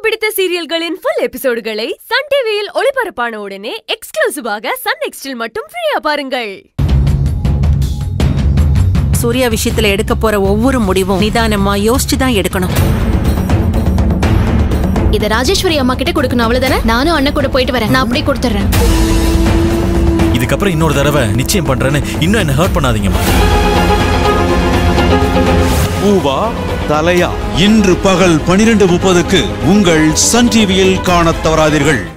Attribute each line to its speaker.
Speaker 1: பிடித்த சீரியல்களின் full எபிசோடுகளை Sun டிவியில் ஒளிபரப்பான உடனே எக்ஸ்க்ளூசிவாக சன் நெக்ஸ்டில் மட்டும் ஃப்ரீயா பாருங்கள்.
Speaker 2: சூர்யா விஷயத்துல எடுக்க போற ஒவ்வொரு முடிவும் நிதானமா யோசிச்சு தான் எடுக்கணும்.
Speaker 3: இத ராஜேஸ்வரி அம்மா கிட்ட கொடுக்கணும், அவ்வளவுதானே? நானும் அண்ணன் கூட போயிட்டு வரேன். நான் அப்படியே கொடுத்துறேன்.
Speaker 4: இதுக்கப்புறம் இன்னொரு தடவை நிச்சயம் பண்றேன்னு இன்னும் என்ன ஹர்ட் பண்ணாதீங்கம்மா.
Speaker 5: பூவா தலையா இன்று பகல் 12:30க்கு உங்கள் சன் டிவியில் காணத் தவறாதீர்கள்.